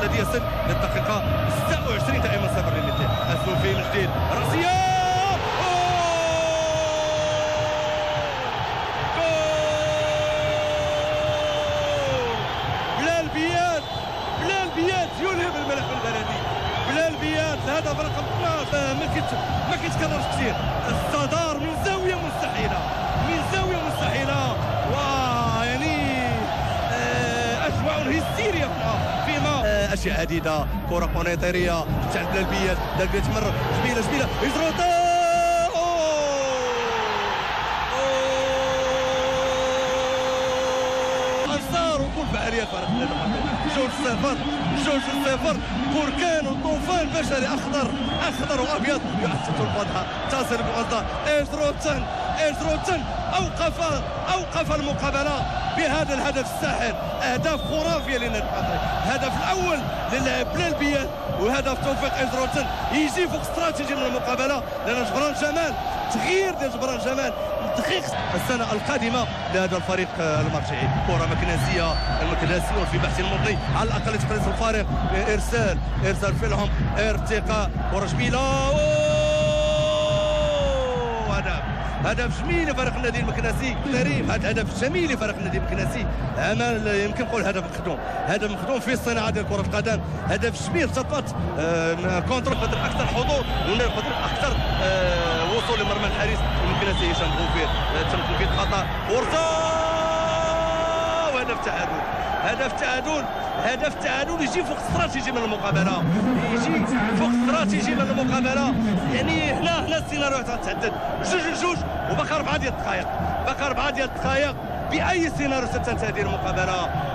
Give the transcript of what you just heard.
البلديه سن للدقيقه 26 دائما 0 للمثل. السوفي من جديد راسيه يلهم الملف البلدي. بلال بيات الهدف رقم 12 ما كيتكررش كثير. الصدار من زاويه مستحيله، من زاويه مستحيله، ويعني اجواء هستيريه فيما اشياء عديده. كره قنيطريه تاع بلال بيات، بلال بيات مر جميله اجروطه وكل فعاليات فريق النادي الرمادي. 2-0 بركان وطوفان بشري اخضر وابيض يحسس الفضحه. تصل بغلطه اجروتن اوقف المقابله بهذا الهدف الساحر. اهداف خرافيه للنادي القطري. الهدف الاول للاعب بلال بيات وهدف توفيق اجروتن يجي فوق استراتيجي من المقابله، لان جبران جمال تغيير ديال جبران جمال دقيق السنه القادمه لهذا الفريق المرجعي. كره مكنسيه المكنسيون في بحث المضي على الاقل تقليص الفارق. ارسال فيلهم ارتقاء كره جميله. هدف جميل لفريق النادي المكنسي كريم. هذا هدف جميل لفريق النادي المكنسي. عمل يمكن نقول هدف مخدوم في الصناعه ديال كره القدم. هدف جميل تطبط كونتر قدر اكثر حضور وقدر اكثر وصول لمرمى الحارس المكنسي هشام بوفير. تم تنفيذ خطا فرصه هدف تعادل يجي فوق استراتيجي من المقابله. يعني هنا السيناريو تتعدد 2-2 وبقى 4 ديال الدقائق. باي سيناريو ستنتهي هذه المقابله.